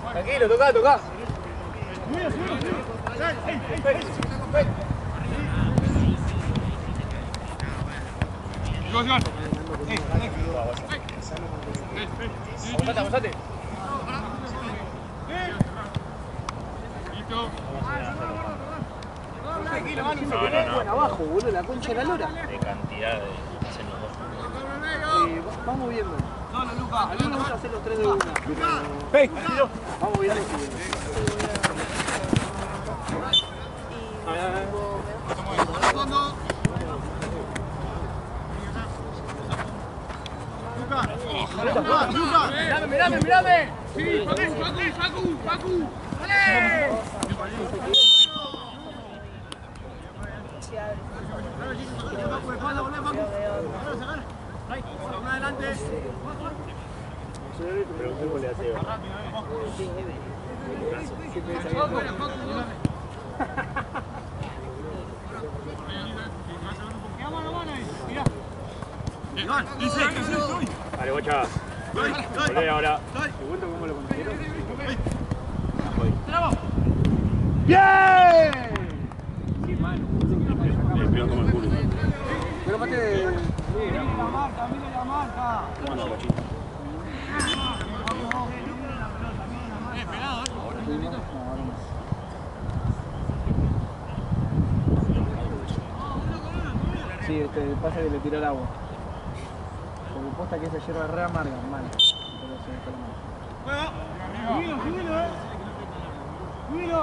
Tranquilo, toca, toca. Avanzate. Tranquilo, Manu, se quedó abajo, boludo, la concha de la lora. De cantidad de hacen los dos. Vamos viendo. Solo, Luca. A mí me gusta hacer los tres de una. Vamos viendo. Luca. Mirame. Sí, Facu. ¡Dale! Una adelante. Pero ¿cómo le hace? Vale, bocha. Volvé ahora. ¿Te cuento cómo lo consiguieron? ¡Bien! Sí, mano. Pero como el culo. Pero mate. Mira la marca. ¿Cómo anda, bochito? Pegado, Sí, pasa que le tiró el agua. Porque posta que esa hierba es re amarga, mal. Subilo.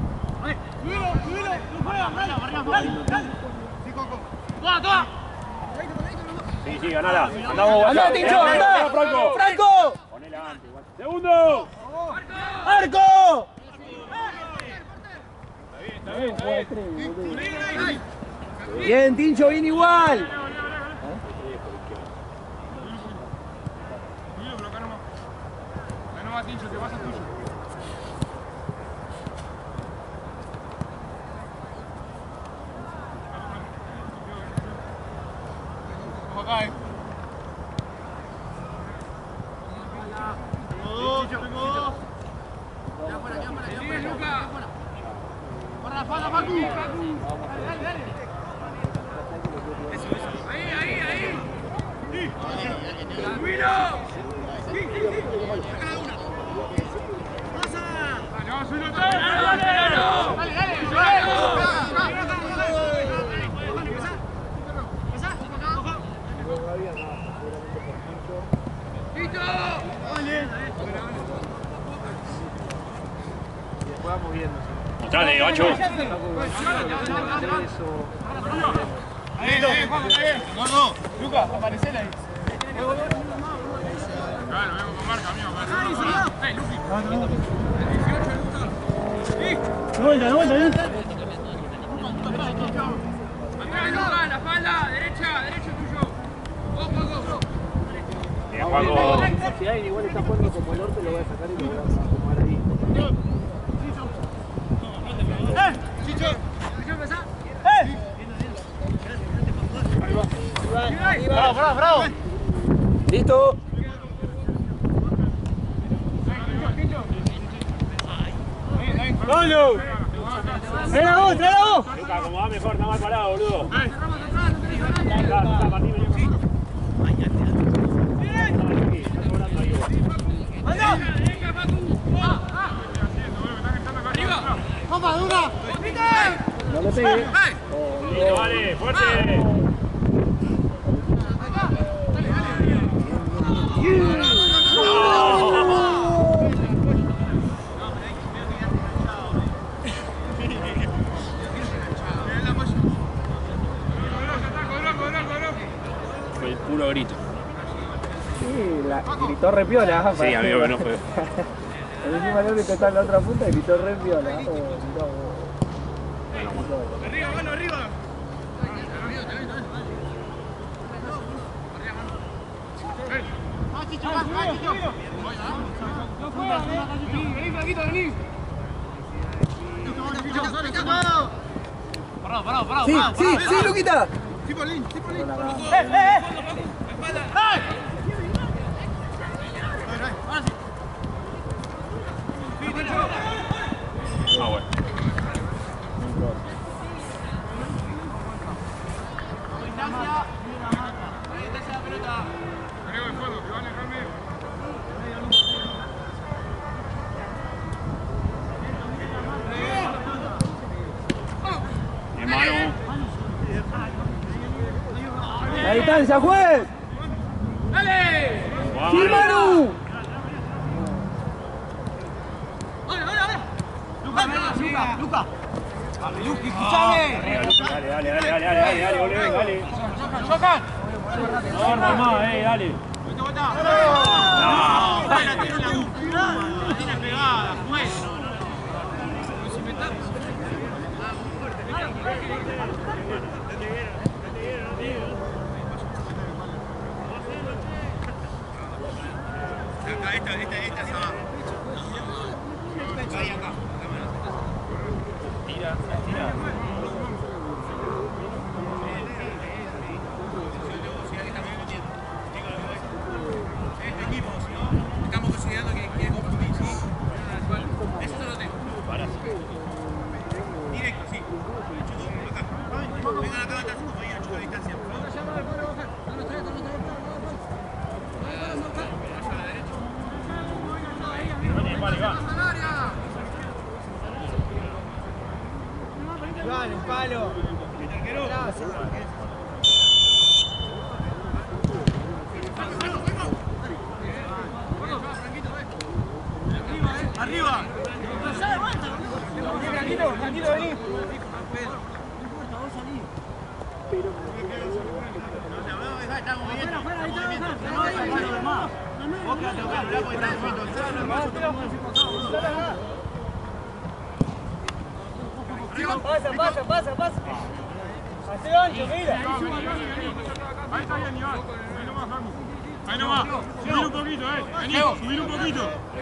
No juega, dale. Sí, Coco. Toma. Sí, ganala. Andamos, ¡Andá, Tincho, andá! ¡Franco! Ponela antes. ¡Segundo! ¡Arco! Bien, Tincho, bien igual. Tincho, que vas a tuyo. Vamos acá, Sigue, Luca. Para la espalda, Facu. Dale. Eso. Ahí. ¡Subilo! Cada una. ¡Pasa! ¡Listo! Y después vamos viendo. Mostrale, Bacho. Ahí, Gordo. Lucas, aparecele ahí. Claro, vengo con marca, amigo. Luqui. 18, Lucas. ¡No vuelta! Atrás, Lucas, la espalda, derecha tuyo. Ojo. Bien, Juaco. Si alguien igual está jugando como el orto, lo voy a sacar y lo voy a acomodar ahí. Chicho. ¡Bravo! ¡Listo! ¡Pablo! ¡Traela vos! Luca, acomodá mejor, está mal parado, boludo. ¡Vamos, Dura! No lo pegué. Vale, fuerte. Fue el puro grito. Sí, gritó re piola. Sí, amigo, que no fue. Encima el que está en la otra punta gritó re piola. Arriba, mano, arriba. Chicho. No juega, vení, Flaquito, vení. Parado. Sí, Luquita. Cipolín. Espalda. Ahora sí. ¡Cansa, juez! ¡Dale! ¡Sí, Manu! Luca. Luqui, escuchame. Dale, boludo, dale. Jocan. No más, dale. No, la tiene pegada, juez. Acá, esta es abajo. Ahí, acá. Tira. Este equipo, si no, estamos considerando que compromiso, ¿sí? Eso se lo tengo. Directo, sí. Acá. Vengan acá, como ahí a chupa distancia, por favor. Vale, va. Iván, el palo. ¡Arriba! Tranquilo, vení. Pasa. Hace ancho, mira. Ahí está bien, Iván. Ahí nomás. Subir un poquito, Vení, subir un poquito.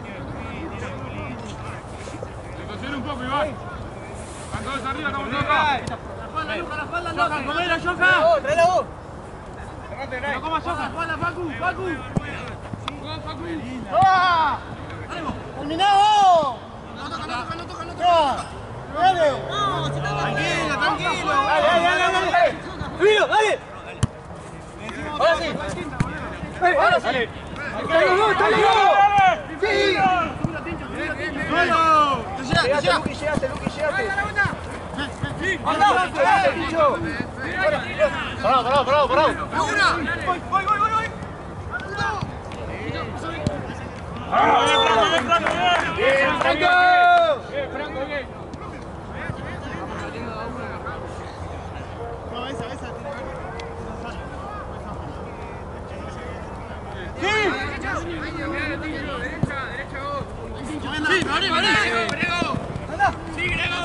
Retroceder un poco, Iván. Están todos arriba, estamos todos acá. La espalda, Joca, comela, Joca. Trae la voz. No comas Joca, espalda, Facu. ¡Ah! ¡Terminado! No toca. ¡Dale! Tranquilo. ¡Dale! ¡Subilo, dale! Ahora sí. Dale. ¡Dale! ¡Sí! Llegaste, Luqui. ¡Andá! ¡Tincho! Parado. Voy. Bien, Franco. Sí, arriba. Grego. Sí, Grego.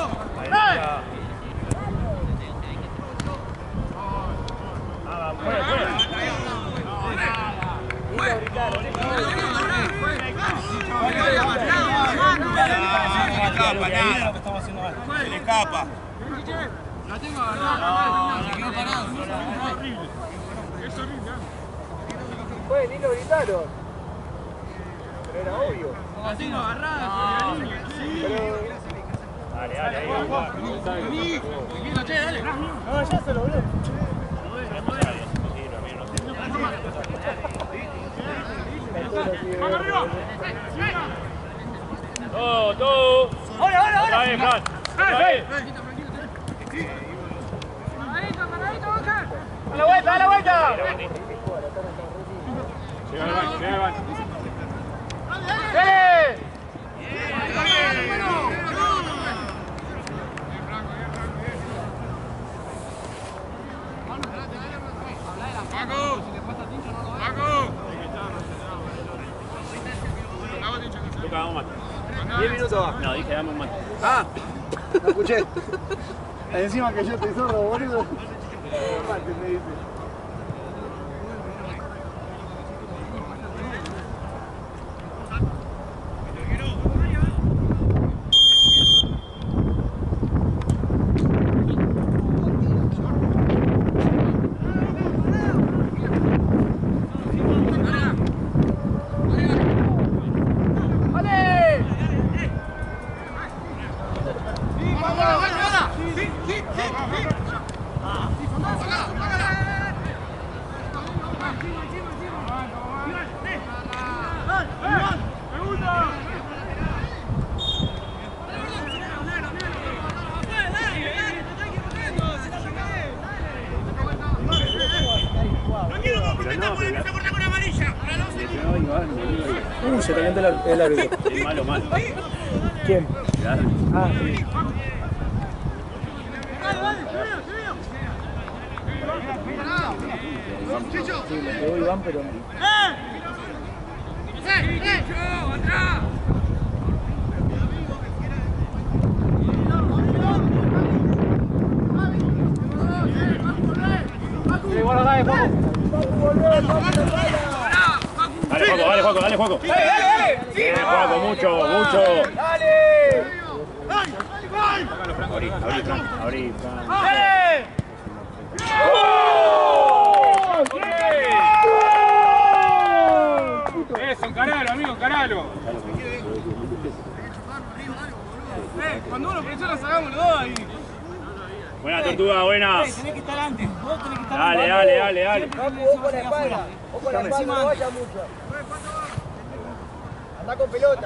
Se le escapa. La tengo agarrada. Se quedó parado. Es horrible. Pues, ni lo gritaron. Pero era obvio. La tengo agarrada. Dale, ahí va. Dale. No, ya se lo hablé. ¡Vamos arriba! Todo. ¡Ahora! Otra vez, Fran. Otra vez. ¡A la vuelta! Llega el Iván. ¡Dale! Luca, dame un mate. 10 minutos va. No, dije dame un mate. Ah, no escuché. Encima que yo estoy sordo, boludo. Mate, me dice. Se calienta el árbitro. Es malo, malo. ¿Quién? Claro. Ah, sí. Sí, le pegó Iván, pero... Dale, Juaco, dale, Juaco. Bien, Juaco, mucho, mucho. ¡Dale! Abrí, Fran, abrí, Fran. Eso, encaralo, amigo, encaralo. Cuando uno presiona, sacamos los dos ahí. Buena, Tortuga, buena. Tenés que estar antes. Vos tenés que estar Dale, antes. dale, dale, dale. Vamos, ojo con la espalda. Ojo con la espalda, no vaya mucho. Anda con pelota.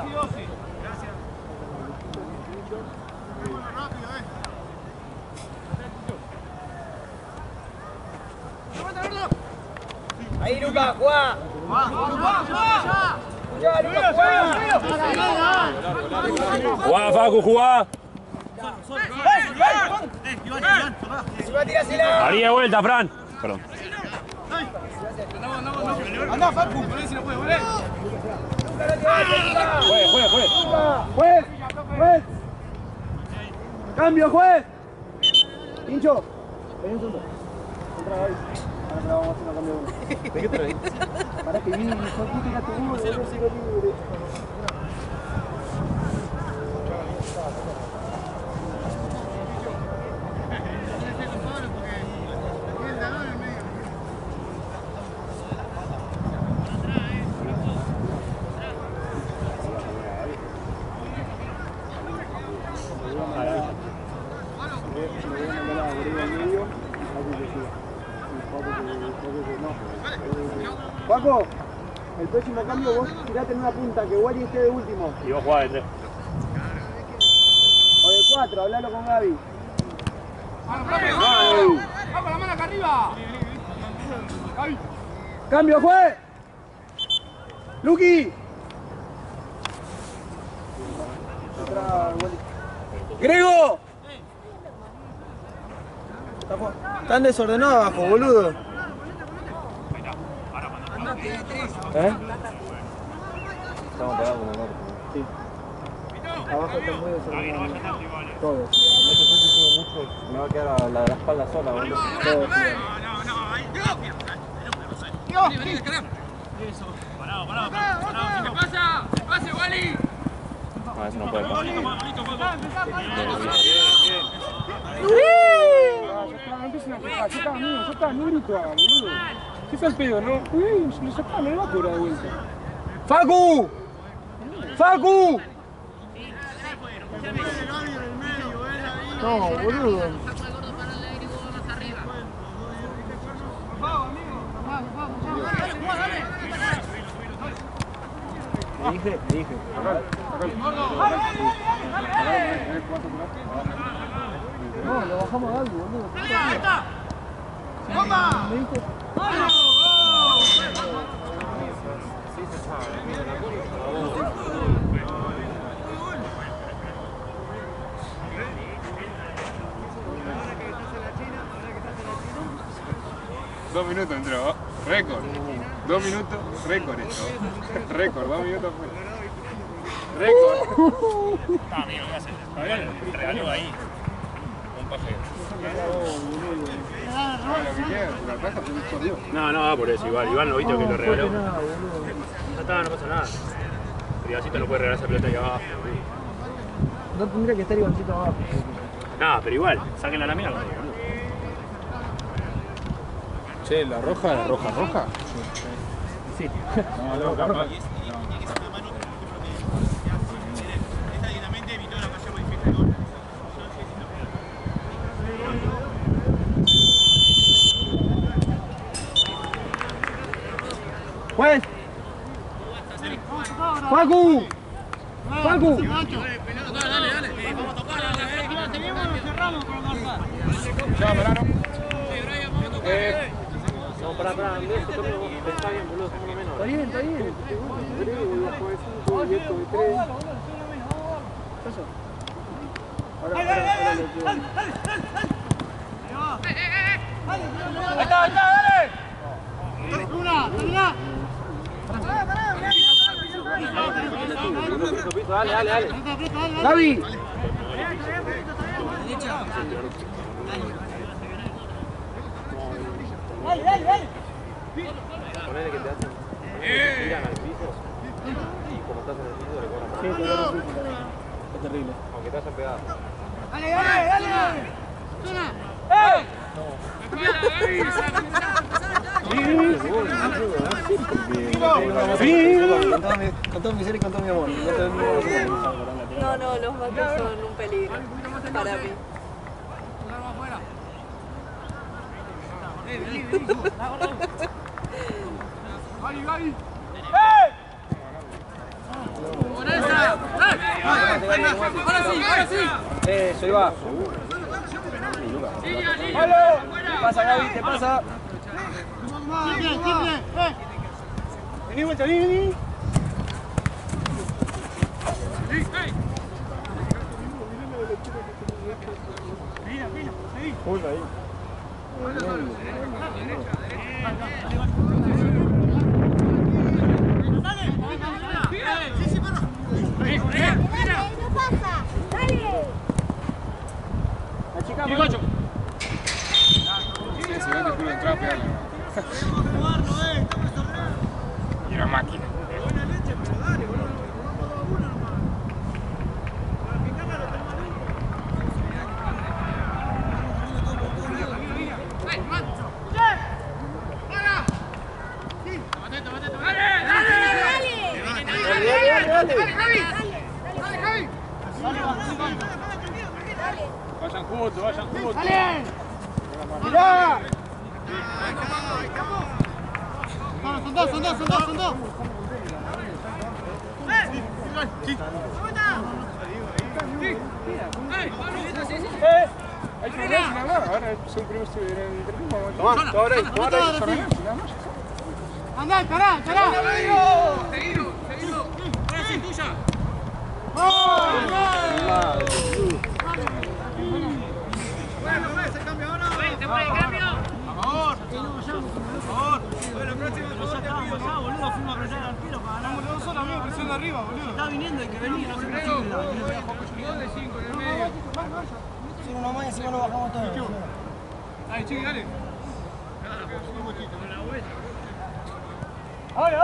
Ahí, Lucas, juega. Ya, Lucas, juega. Jugá, Facu, jugá. Se va a tirásela. Abrí de vuelta, Fran. Perdón. Andá, Facu, por ahí si no puede volver. Juez. Juez. Cambio, juez. Pincho. Vení un segundo. Entra ahí. Ahora vamos a hacer una cambio de uno. ¿De qué traes? Para que viene, tira tu uno, boludo, sigo libre. Paco, el próximo cambio vos tirate en una punta, que Wally esté de último. Y vos jugás de 3. O de 4, hablalo con Gaby. ¡Vamos, la mano acá arriba! ¡Cambio, juez! ¡Luqui! ¡Grego! Están desordenados abajo, boludo. Estamos pegados con el norte. Sí. Abajo está muy desordenado. Todos. Me va a quedar la de la espalda sola, boludo. Todos. Parado. ¿Qué pasa? ¡Pase, Wally! No, eso no puede pasar. Ya está, no grito, boludo. ¿Qué es el pedo, no? Uy, lo sacaba, no le va a cobrar de vuelta. ¡Facu! ¡Facu! No, boludo. Le dije. No, lo bajamos a algo, boludo. ¡Toma! Me dijo. 2 minutos entró, récord. 2 minutos, récord esto. Récord, 2 minutos fue. Récord. Ah, amigo, ¿qué haces? Te regaló ahí. Un pajero. No, por eso, igual no viste que lo regaló. Ya está, no pasa nada. Privacito no puede regalar esa pelota ahí abajo. No tendría que estar Ivancito abajo. No, pero igual, sáquenla a la mierda. Che, la roja. Sí. No, capaz. ¡Juez! ¡Facu! ¡Facu! Dale. Vamos a tocar. Teníamos y cerramos para marcar. Ya, Marano. No, pará, está bien, boludo, somos menos. Está bien. y esto de 3. Ahora le queda. Ahí está, dale. Una. Dale. ¡Gaby! Dale. Ponele que te hacen. Tiran al piso. Y como estás en el piso, le cobran. Sí, te lo es terrible. Aunque te hayan pegado. Dale. Con todo mi ser y con todo mi amor. No, los vatos son un peligro para mí. Gaby. Ahora sí. Eso, ahí va. Te pasa, Gaby, te pasa. Vení, vuelta, vení. Uno ahí. No pasa, dale. Achicamos. Si ven el culo entraba, pegale. Y una máquina. Vayan juntos. ¡Mirá! Son dos. Hay que ponerse nada más. Ahora son primos en el interno. Tomá, ahora ahí. Andá, pará. Seguido. Ahora sí, tuya. Bueno, ¿se cambia ahora? ¿Se puede cambio? A favor. Bueno, próximo. Ya, boludo, fuimos a apretar al tiro para ganar. Vamos solo, amigo, presión de arriba, boludo. Está viniendo, hay que venir. No se puede. 2 de 5 en el medio. Si uno más, encima lo bajamos todos. Dale, chiqui, dale. Ahora.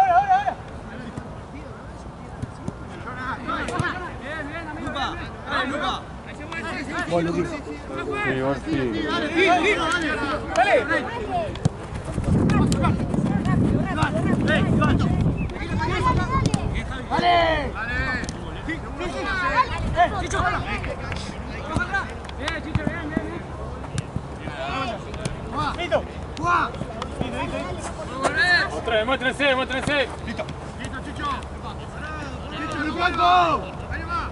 Bien, amigo. Luca. Vos, Luquín. Sí, vos sí. Dale. Chicho. Bien, Chicho, bien. Listo. Muéstrense. Listo, Chicho. Chicho, Blanco. Ahí va.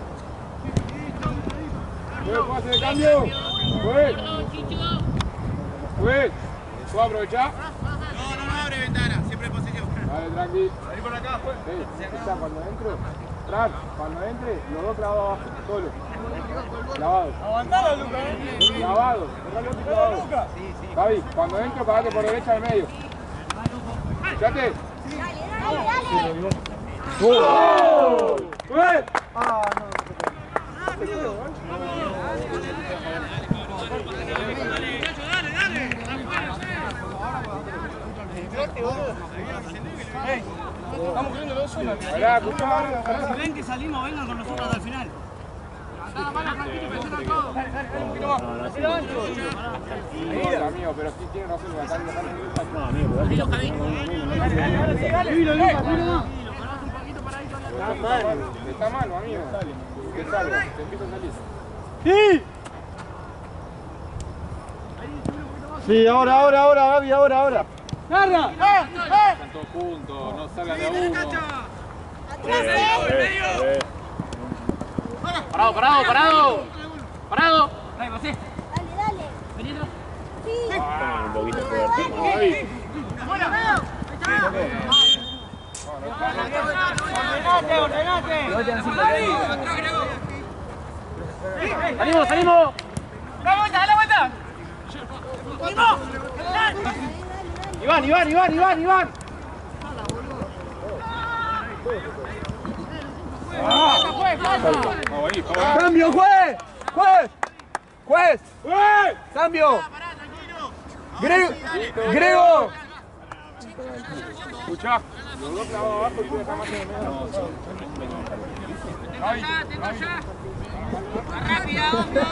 ¿Puedo hacer el cambio? ¿Puedes aprovechar? No abre ventana, siempre en posición. Dale, tranqui. Vení por acá, pues. Está cuando entre, los dos clavados abajo, solo. Clavados. Aguantalo, Luca, Clavados. Clavados. Gaby, cuando entro, pagate por derecha al medio. ¿Escuchaste? Dale. ¡Ven! Estamos corriendo los dos. Pará, escuchá. Si ven que salimos, vengan con nosotros hasta el final. Mira, amigo, pero sí tiene razón. Está malo, amigo. Que salga, te empieza a salir. ¡Sí! Sí, ahora, Gaby, ahora. ¡Garra! Están todos juntos, no salgan de a uno. Atrás, Parado. Ahí, pasé. Dale. Vení atrás. Sí. Un poquito fuerte. Bueno. ¡Salimos, salimos! ¡Dale vuelta, dale vuelta! ¡Iván! ¡Cambio, juez! ¡Juez! ¡Cambio! ¡Grego! Escuchá. Los dos clavados abajo y tú dejás más en el medio. Ahí. ¡Rápida,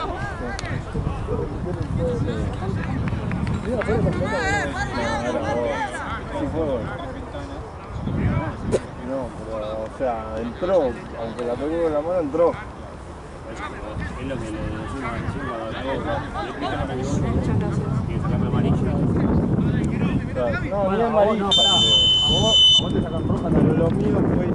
No, pero, o sea, entró, aunque la tocó con la mano, entró. Es lo que le decimos a la boca. Y se cambia amarillo. No, ni amarillo. Vos te sacan roja, pero lo mío fue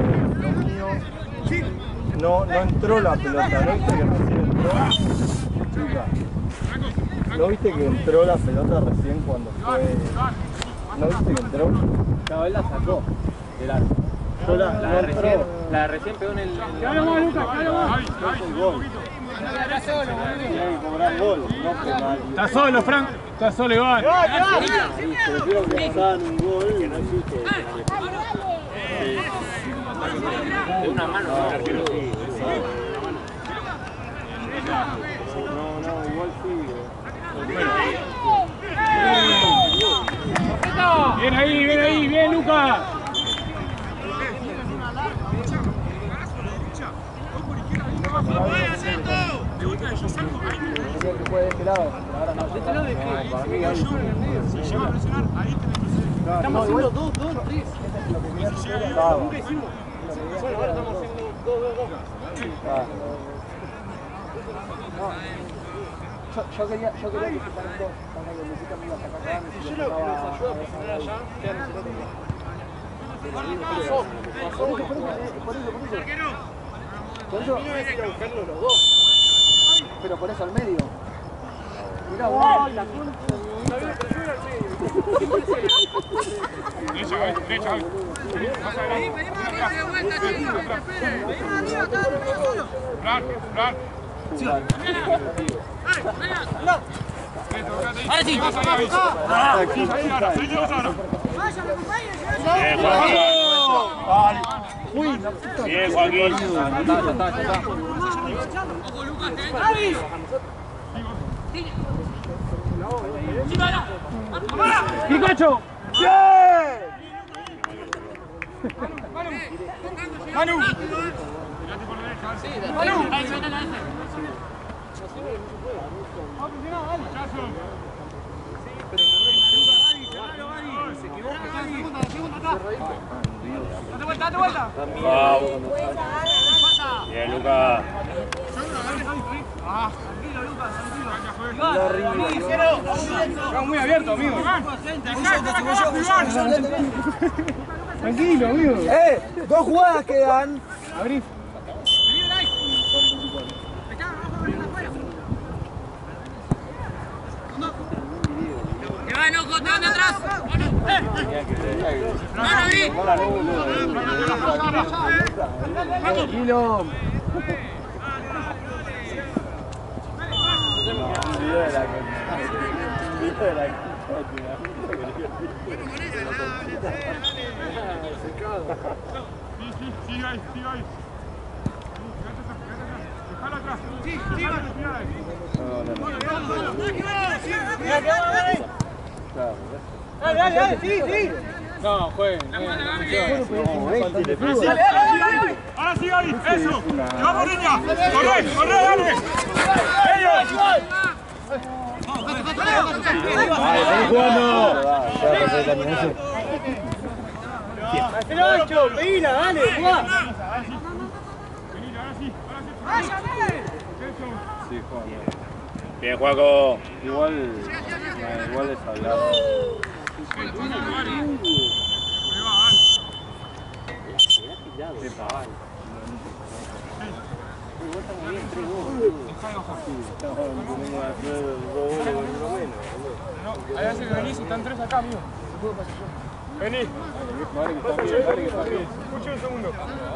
no entró la pelota, ¿no viste que recién entró? Chica, ¿no viste que entró la pelota recién cuando fue? ¿No viste que entró? No, él la sacó del arco. La recién pegó en el... ¡Cállate más, Lucas! ¡Cállate más! El gol. Tiene que cobrar gol, no penal. Está solo, Frank. Está solo, Iván. Prefiero que pasaran un gol que no existe. De una mano, el arquero sí. No, igual sí. Bien ahí, bien, Lucas. Creo que fue de este lado, pero ahora no. ¿De este lado de qué? Para mí ahí. Si llega a presionar, ahí tenés que presionar. Estamos haciendo 2, 3. Nunca hicimos. Bueno, ahora estamos haciendo 2. Yo quería que se paren dos. Cuando necesitan me iba a sacar acá, Si yo les ayudo a presionar allá, quedan en otro lugar. Por eso vino es ir a buscarlos los dos. Pero por eso al medio. Mirá, la concha. Derecha, ahí. Más adelante. Fran. Ahora sí. Bien, Joaquín. ¡Picacho! Manu. ¡Date vuelta! Wow. Bien, Lucas. Está muy abierto, amigo. Tranquilo, amigo. Dos jugadas quedan. Abrí. ¡Que va, Enojo! ¡Te van de atrás! ¡No, David! Tranquilo. Sigue ahí. Dejalo atrás. Sí, Dale, sí. No, jueguen. Ahora sí, ahí. Eso. Vamos, niña. Corre, dale. Ellos. Pedila, dale, jugá. Bien, Juaco. Igual es hablado. Ahí hace que venís y están tres acá, amigo. Vení. Vale, que está bien, vale, que está bien. Escuche un segundo.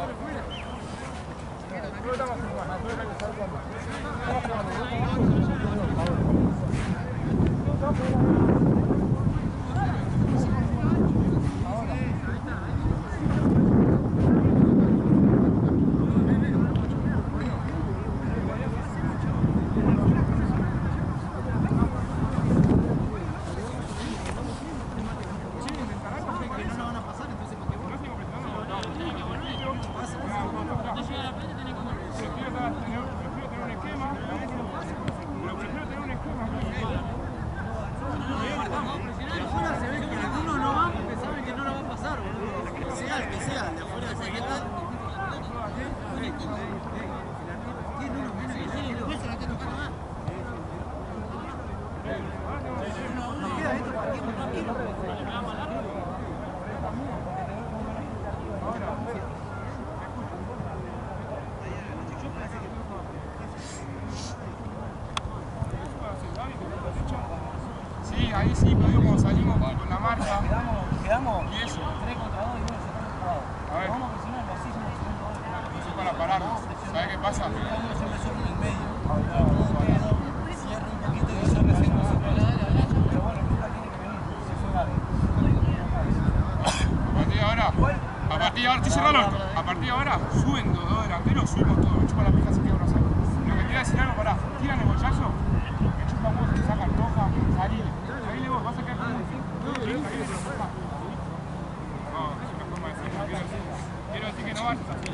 Sí, ahí sí, pero digo, cuando salimos con la marca. Quedamos Y eso. 3 contra 2 y 1 contra 2. A ver. Vamos a presionarlo así, Eso es para pararnos. ¿Sabes qué pasa? uno siempre solo en el medio. Cierra un poquito y yo recién no se puede. Pero bueno, nunca tiene que venir. Se fue Gaby. A partir de ahora, estoy cerrando. A partir de ahora, suben dos delanteros, subimos todo. Me chupa la pija, se queda uno solo. Lo que te iba a decir algo, pará, tiran el bollazo, me chupan vos, te sacan roja, salile. Salile vos, vas a quedar como un fin. No, es una forma de decir, quiero decir que no vayas así.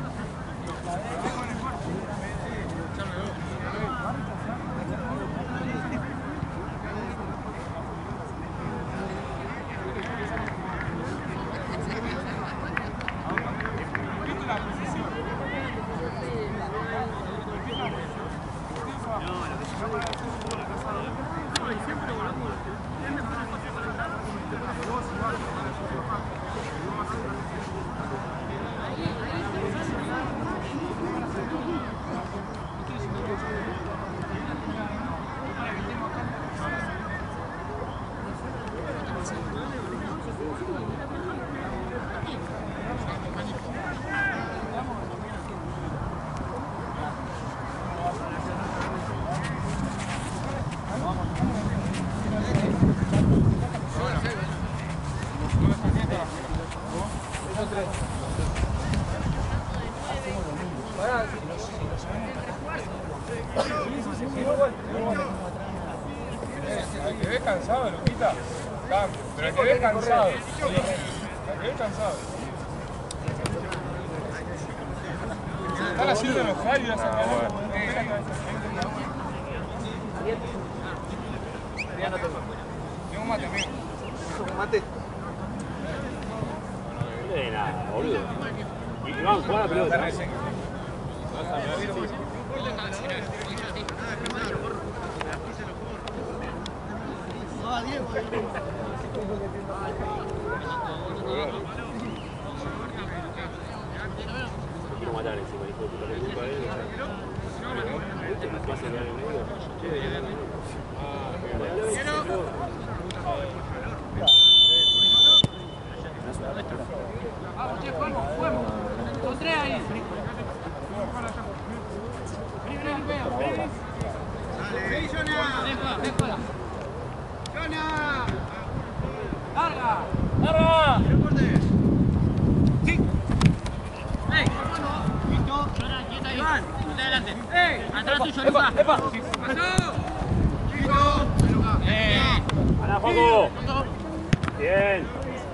El que ve cansado, Luquita, cambio. Pero el que ve cansado, el que ve cansado. Están haciendo enojar y la sacan. Tengo un mate, amigo. Un mate. No de nada, boludo. Y vamos a jugar la pelota. No quiero matar encima, hijo de puta, le culpa a él. ¿Vas a quedar en medio? Con 3 ahí. Sí, Jona. Jona. Larga. Larga. Sí. Ey. Listo. Jona, quieta ahí. Iván. Adelante. Ey. Atrás tuyo, Luca. Epa. Pasó. Listo. ¡Anda, Juanjo! Bien.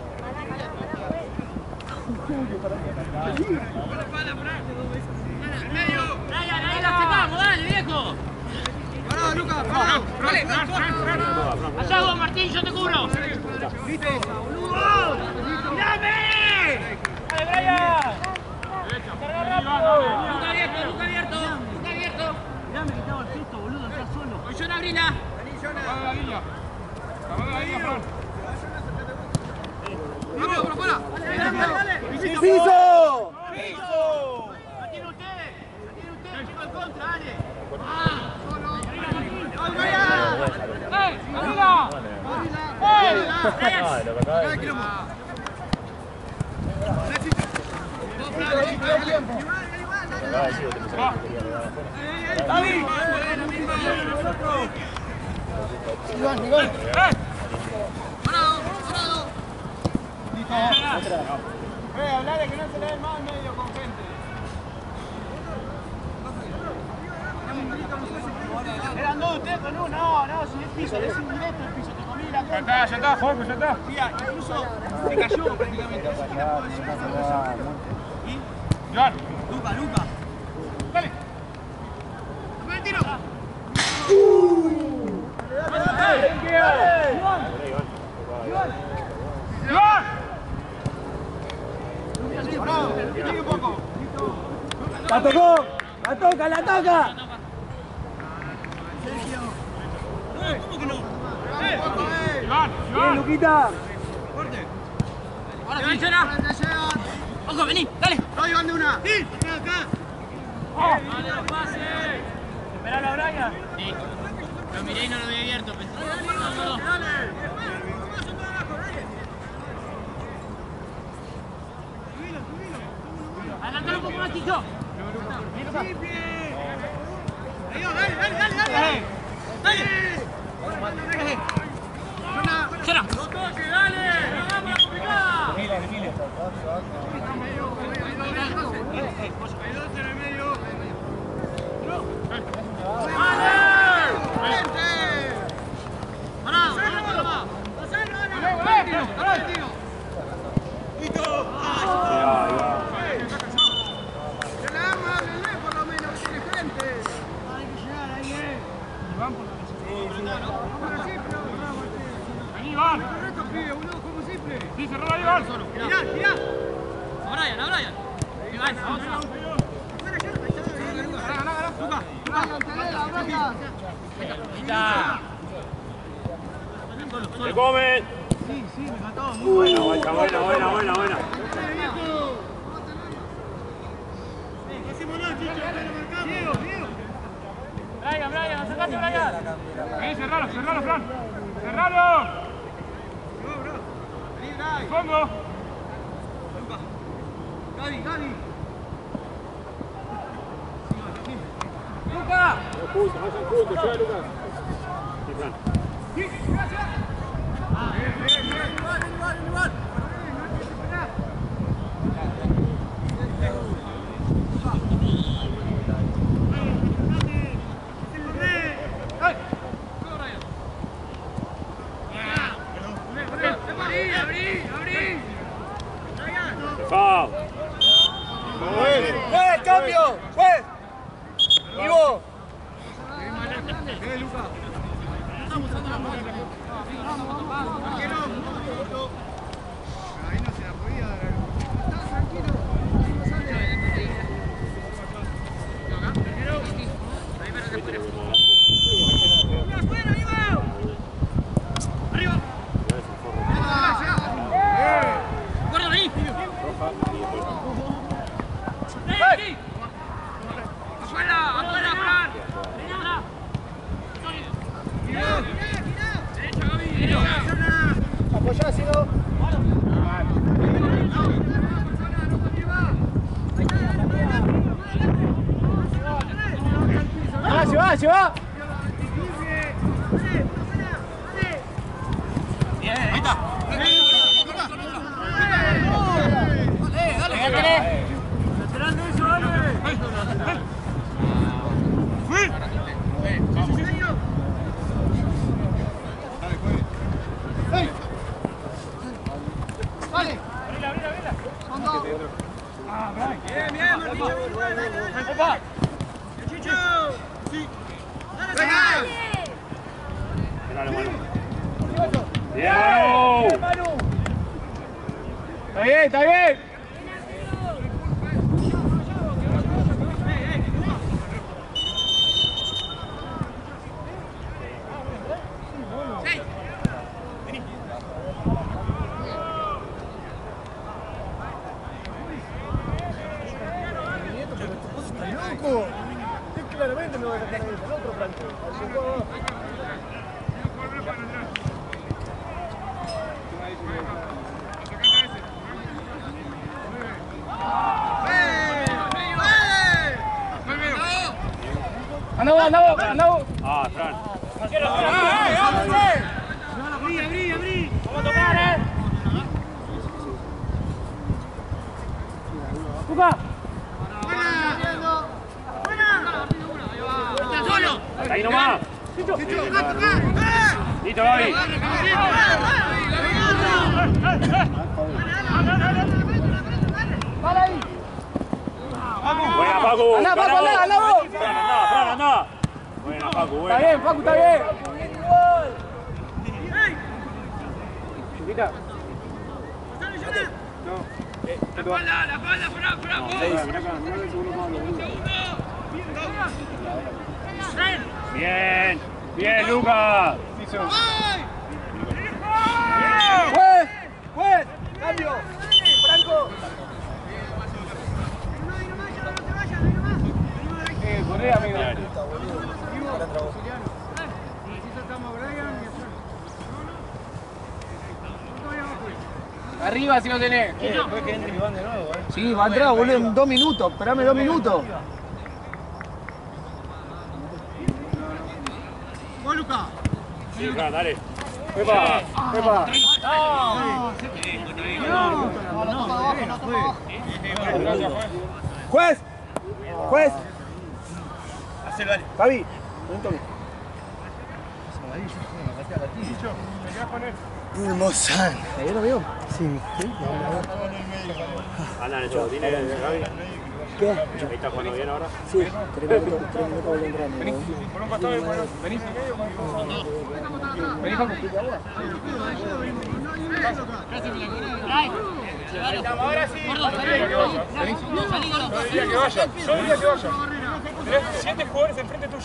Brian, ahí la aceptamos, dale, viejo. Pará, Lucas, pará. Allá vos, Martín, yo te cubro. Listo, boludo. ¡Mirame! Dale, Brian. Carga rápido. Luca abierto, Luca abierto. Luca abierto. Mirame que estaba el gesto, boludo, estás solo. Voy yo a abrirla. Vení, Jona. Apaga la línea. Apaga la línea, Fran. Vamos, por afuera. Dale. ¡Piso! ¡Piso! ¡La tiene usted! Chico, en contra, dale. ¡Ah! ¡Solo! ¡Ay, ¡Abrila! ¡Ey! ¡Ey! Ah, lo que acaba de decir. Hablale que no se le dé más medio con gente. Eran dos ustedes con uno, no, si es piso, es indirecto el piso, te comí la contra. Ya está, Juanjo, ya está. Tía, incluso se cayó prácticamente, así que no puedo decir nada. Iván. Luca. Dale. ¡Toma el tiro! ¡Iván! Bravo, sigue un poco. ¡La tocó! ¡La toca! ¿Cómo que no? Iván. ¡Bien, Luquita! Fuerte. Ahora sí, Chera. Ojo, vení, dale. No, Iván de una. Sí, acá. Dale los pases. Esperalo a Brian. Sí. Lo miré y no lo había abierto. Dale. Adelantalo un poco más, Ticho. Sí, bien. Ahí va, dale. Chera. ¡No toque, dale! ¡No vamos a complicar! Hay dos en el medio. ¡Vale! ¡Pará! ¡Listo! ¡Se la damos a Belén por lo menos, que tiene gente! Hay que llegar ahí, Iván por la Vení, Iván. Correcto, pibe, boludo, como siempre. Sí, cerró ahí, Iván. Mirá. A Brian. Iván, vamos. ¡Se comen! Sí, me mató. Muy Buena. Brian, acercate, Brian. Vení, cerralo, Fran. ¡Cerralo! Vení, ¡Fondo! Gaby. ¡Luca! Vayan juntos, lleva Lucas. Sí, Fran. Igual. ¡Chao! ¡Cambio! ¡Juez! ¡Vivo! Luca. Ahí no se la podía dar. Está tranquilo. ¡Afuera, vivo! ¡Arriba! ¡Guarda ahí! ¡Afuera, Fran! ¡Derecha, Gaby! Apoyá, si no. Se va. Bien, ahí está. Dale. Esperando eso, dale. ¡Fui! Dale. Son dos. Bien, Martín. Dale. Chicho. Sí. Dale. Dale, Manu. ¡Bien, Manu! Está bien. Claramente me voy a dejar ahí, el otro Franco. ¡Eh! anda vos, anda vos, anda vos. Ah, Fran. Abrí. Vamos a tocar, Cuca. Ahí nomás. Listo, Gaby. Buena, Facu. Anda, Facu, anda vos. Fran, anda. Buena, Facu, buena. Está bien, Facu, está bien. Chiquita. La espalda, Fran, vos. Bien, Lucas. Juez, cambio. Franco. Corre, amigo. Arriba si no tenés. Después que entre Iván de nuevo, Sí, va a entrar, boludo, en 2 minutos. Esperame 2 minutos. Vos, Luca. Sí, Fran, dale. Epa. Juez. Hacelo, dale. Javi, un toque. Hermosa. ¿Te vieron, amigo? Sí. Andan hecho botines, Gaby. ¿Qué? Ahí está jugando bien ahora. Sí, 3 minutos volví entrando. Por un costado y por otro. Vení. Vení, Facu. Ahora sí. Yo diría que vaya. Tenés 7 jugadores enfrente tuyo.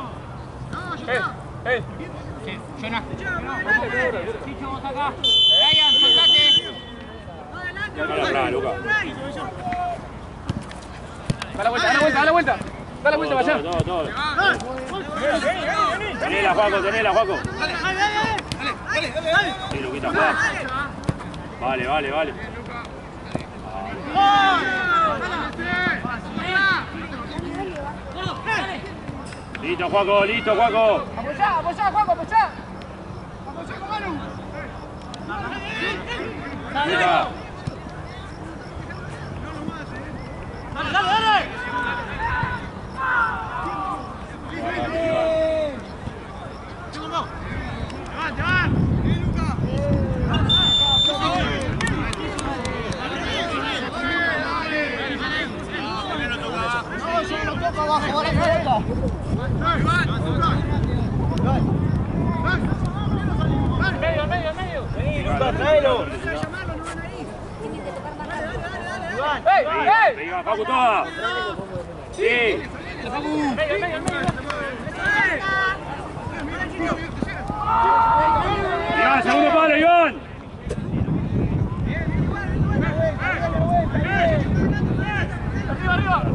Jonah. Chicho, vos acá. Brian, soltate. Dale, Lucas. Da la vuelta. Da la vuelta para allá. Todo. Tenela, Juaco. Dale. Sí, Luquita, juega. Vale. Listo, Juaco. Apoyá, Juaco, apoyá. Luca. Dale. Medio. Vení, Lucas, tráelo. ¡Ey! Venga, Facu, toda. Sí. Medio. Iván, segundo palo, Iván. Arriba.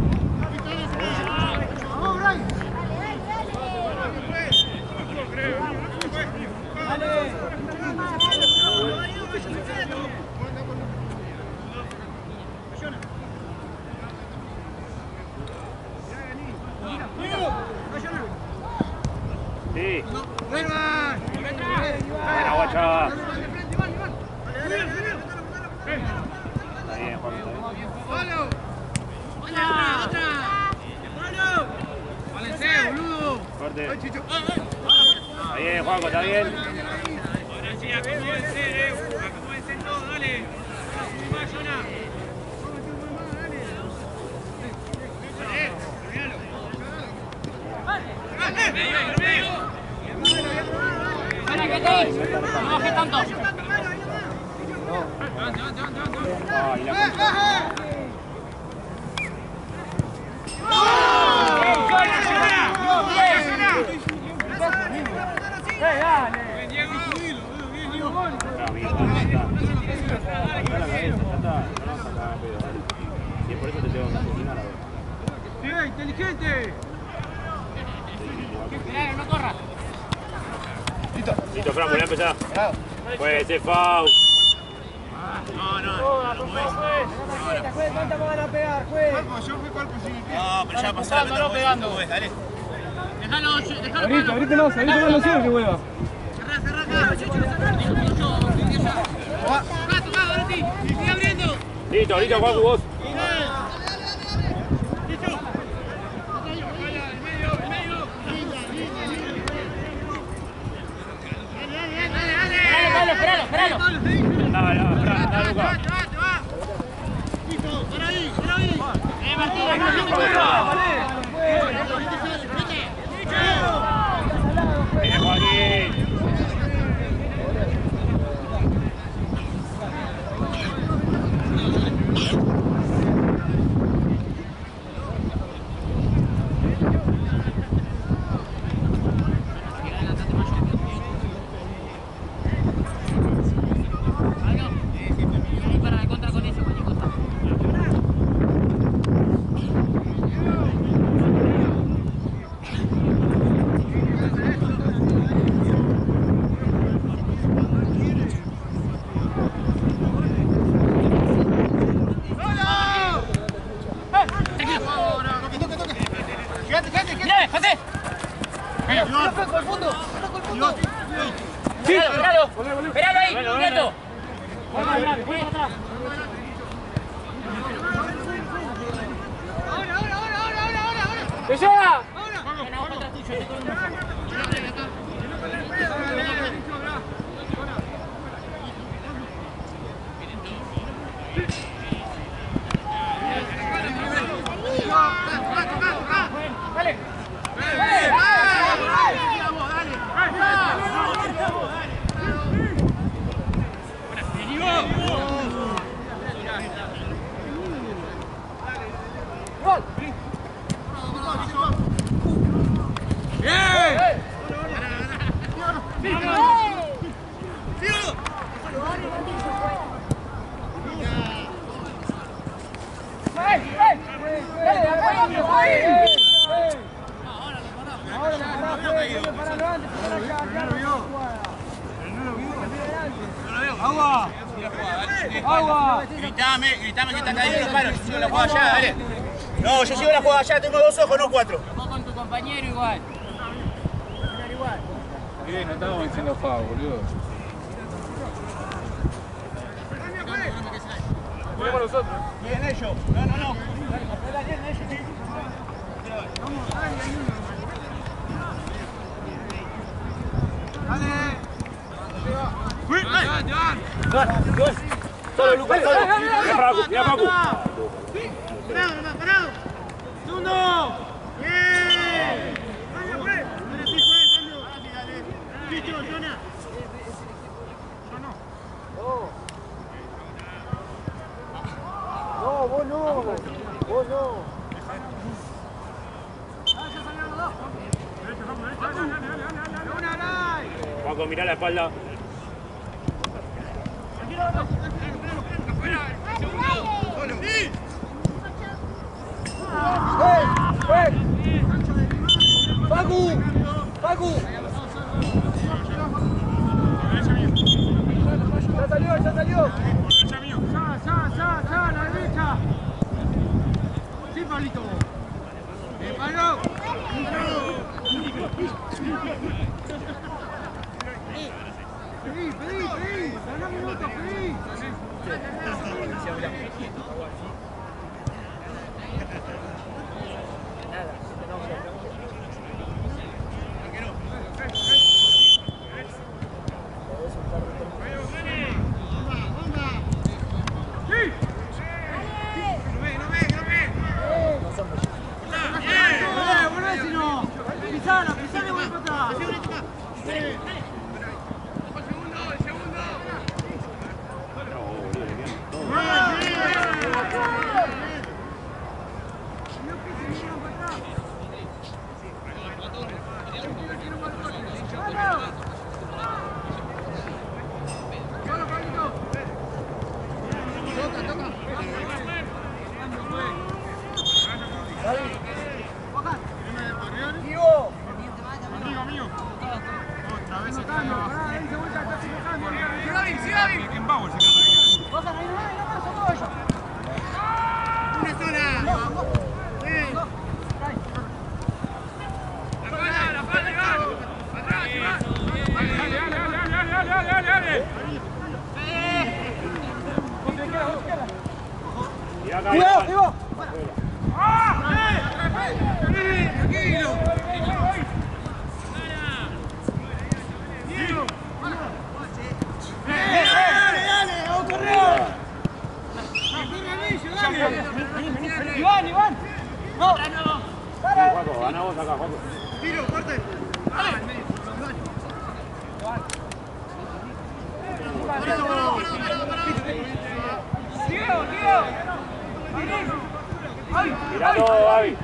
Sí. Buena, guacha. Está bien, Juan. Otra. Válense, boludo. Corte. Está bien, Juanco, está bien. Ahora sí, acomódense todos, dale. Más, Jonah. Medio. Para que te no bajes tanto. Ay, la y por eso te tengo que asesinar ahora. ¡Inteligente! No corras. Listo, Fran, volví a empezar. Puede ser foul. No. ¿Cuántas van a pegar, juez? Yo fui cuerpo sin el pie. No, pero ya pasaron. No pegando. Dale. Abrite más no sirve que vuelva. Listo, ahorita Juan, vos. Esperalo. Dale, Luca. Esperalo ahí, quieto. ¡Que llega! Gritame que está caído el palo, yo sigo la jugada allá, dale. No, yo sigo la jugada allá, tengo 2 ojos, no 4. Vos con tu compañero igual. No estamos diciendo foul, boludo. Tenemos nosotros. Bien ellos. No. Dale. Solo Lucas, solo. Mira Pacu. Parado. Segundo. Bien. Listo, Jonah. No, vos no. Paco, mirá la espalda. Pacu. Ya salió. Ya, la derecha. Sí, Pablito. Pablo. Pedí. Ganá minutos, pedí. Una sola. ¡Cuidado, Diego! Iván. No. Juaco, gana vos acá, Juaco. Tiro, corte. Tiralo, Gaby.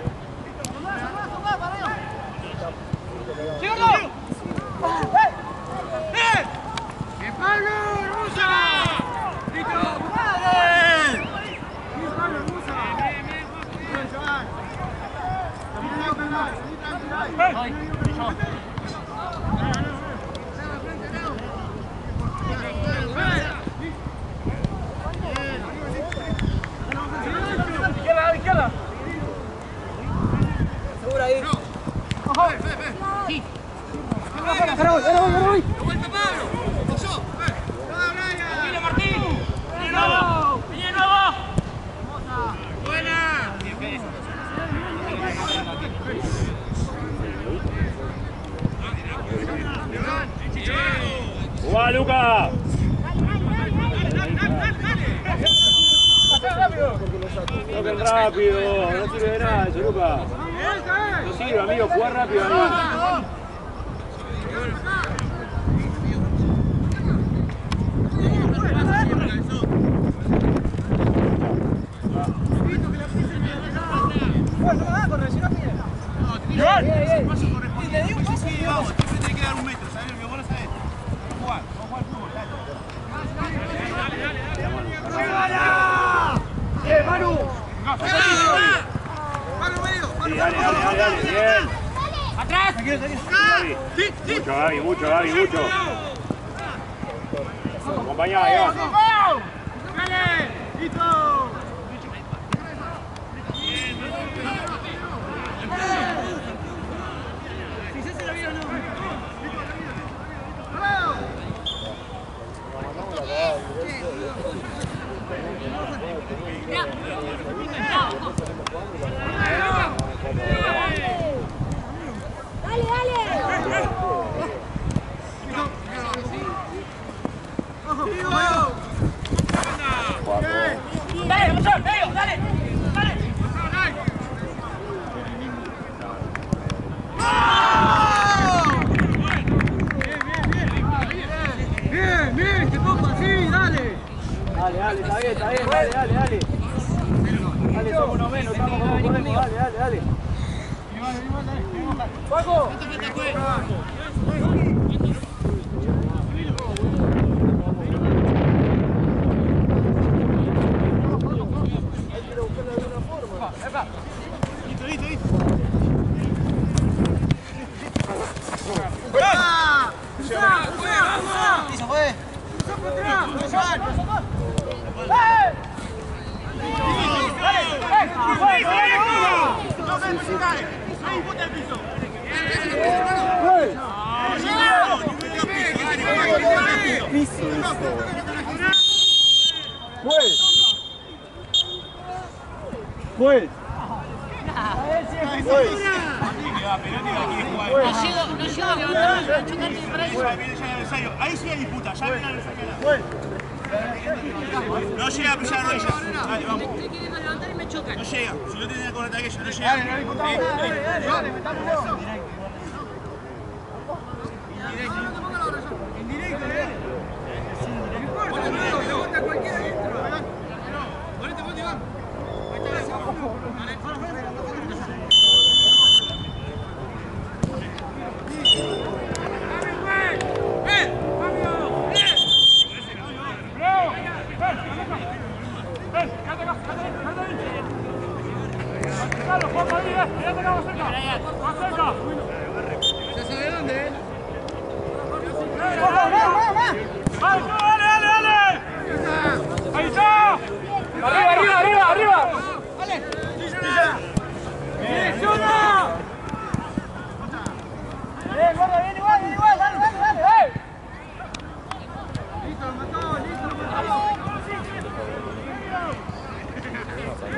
Izquierda. Segura ahí. Sí. Ahora voy. De vuelta, Pablo. Pasó. Tranquilo, Martín. Viene nuevo. Buena. ¡Jugá, Luca! Toquen rápido, no sirve de nada eso, Luca. No sirve, amigo, jugá rápido, amigo. Dale, bien. ¡Atrás! Mucho, Gaby. Acompañá, ahí va. ¡Dale! ¡Listo! Si se hace la vida o no. Dale, está bien, dale. Dale, somos uno menos, estamos como podemos, dale. ¡Paco! Pues. No llego a levantar, chocarte para eso. Ahí sí hay disputa, ya viene el no llega a pisar rodilla. Dale, vamos. Me quieren levantar y me chocan. No llega, si no tiene con ataque no llega. Dale, metamos. En directo, Rebota cualquiera dentro. Ponete, Iván. Arriba. Dale. Direcciona. Bien, gordo, bien igual, dale. Listo, lo mató.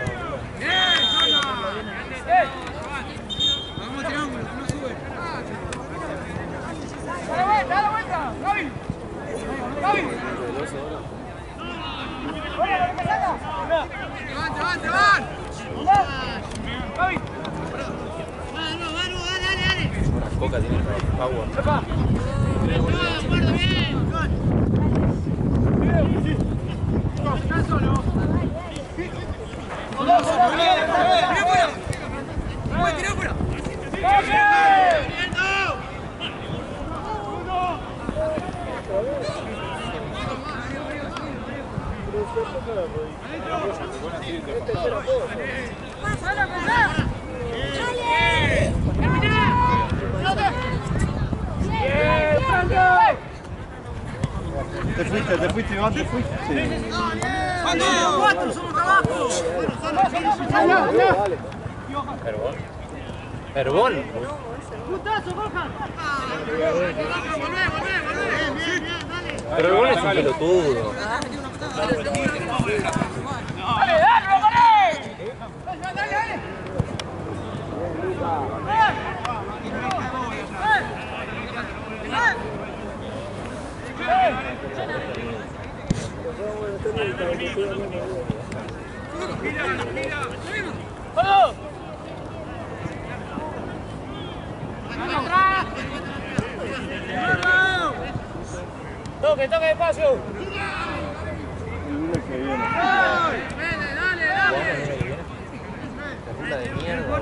Boca tiene power. Te fuiste, Iván, te fuiste. Sí. ¡Cuatro! ¡Somos trabajo! Herbón. ¡Putazo, Borja! Pero Herbón es un pelotudo. Toque, toque despacio. El lunes que viene. La de mierda.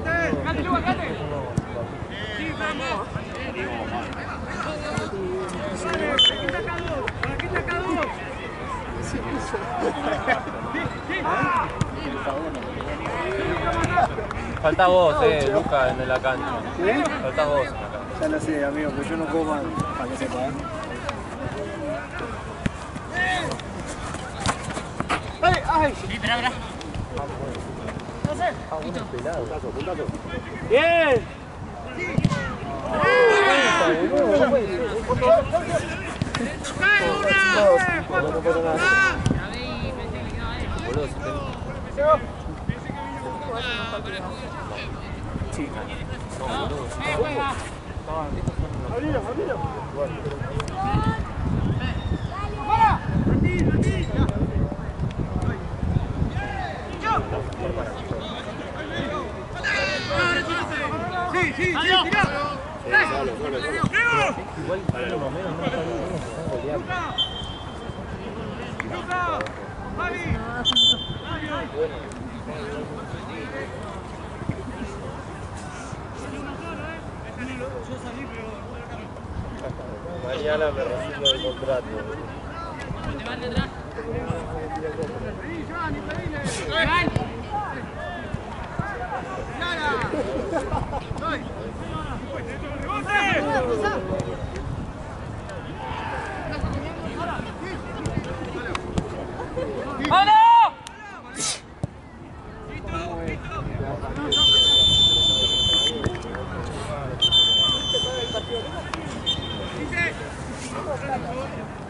Falta vos, Luca, en la cancha. ¿Sí? Falta vos en la cancha. Ya lo sé, amigo, pues yo no como mal, para que sepan. ¡Ay, ay! Sí, espera, espera. Bien. Sí, sí, sí, tirá. Igual, más o menos, no Luca, Javi. mañana me recibo el contrato. ¿Te van detrás? Vení, Giovanni, pedile. ¡Vamos!